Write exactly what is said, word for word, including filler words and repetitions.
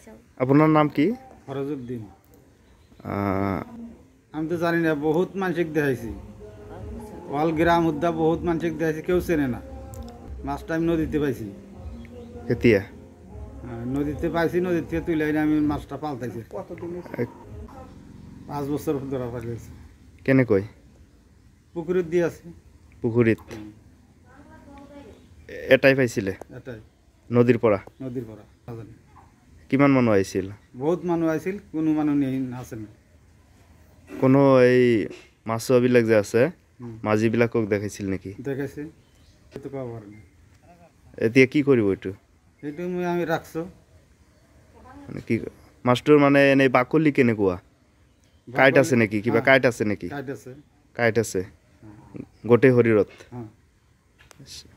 আপনার নাম কি? ফরজউদ্দিন। আহ, আমি তো জানি না, বহুত মানসিক দেখাইছি, ওয়াল গ্রাম উদ্যা বহুত মানসিক দেখাইছি, কেউ চেনে না। মাছটা আমি নদীতে পাইছি, কেতিয়া? হ্যাঁ, নদীতে পাইছি, নদীর থেকে তুলে এনে আমি মাছটা পাল্টাইছি। এ- পাঁচ বছর ধরা পালিয়েছি। কেনেকৈ? পুকুরের দিয়ে আছে পুখুৰীত এটাই পাইছিলে এটাই, নদীৰ পৰা? নদীর পরা নাজানি। কিমান মানুহ আহিছিল? বহুত মানুষ আইছিল, কোনো মানুষ নেই আছে না। কোনো এই মাছুৱাবিলাক যে আছে হুম। মাঝিবিলাকক দেখাইছিল নেকি? দেখেছে, তো কব পারে না। এতিয়া কি কৰিব এইটো? এইটো মই আমি রাখছো। মানে কি মাছটোৰ মানে এনেই বাকলি কেনেকুৱা? কাঁইট আছে নেকি? কিবা কাঁইট আছে নেকি? কাইট আছে। কাঁইট আছে গোটেই শৰীৰত? হ্যাঁ।